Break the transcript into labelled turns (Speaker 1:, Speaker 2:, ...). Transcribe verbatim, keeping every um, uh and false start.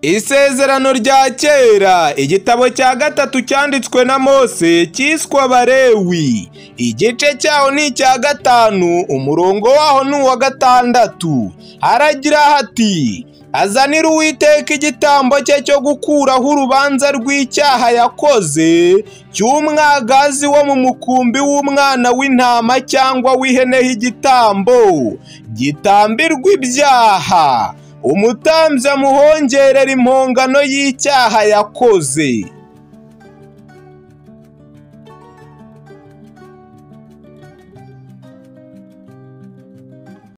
Speaker 1: Isezerano rya kera, igitabo cya gatatu cyanditswe na Mose cyiswe Abalewi, igice cyaho ni icya gatanu, umurongo waho ni uwa gatandatu. Haragira hati: azanira Uwiteka igitambo cye cyo gukuraho urubanza rw'icyaha yakoze cy'umwagazi wo mu mukumbi w'umwana w'intama cyangwa w'ihene h'igitambo gitambirwa ibyaha, umutambyi amuhongerera impongano y'icyaha yakoze.